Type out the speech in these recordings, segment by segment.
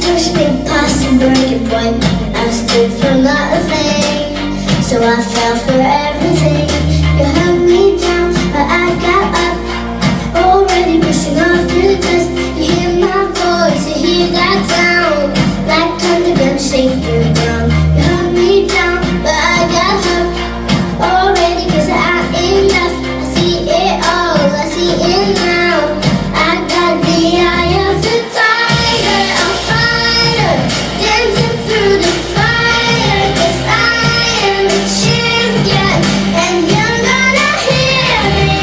push me past the breaking point. I stood for nothing, so I fell for everything. You held me down, but I got up, already pushing off the dust. You hear my voice, you hear that sound, like thunder gonna shake the ground. You held me down, but I got up, already 'cause I ain't enough. I see it all, I see it now. I got the eye of the tiger, a fighter, dancing through the fire. 'Cause I am a champion, and you're gonna hear me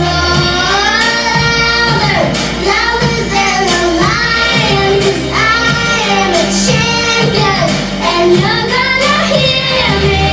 roar louder than a lion. 'Cause I am a champion, and you're gonna hear me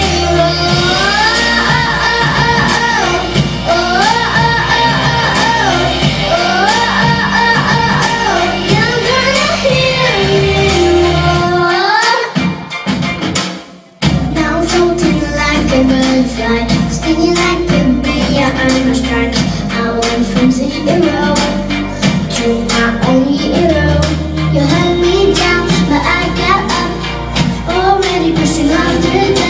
butterfly, stinging like a bee. Yeah, I'm a strike. I went from zero to my only hero. You held me down, but I got up, already pushing off the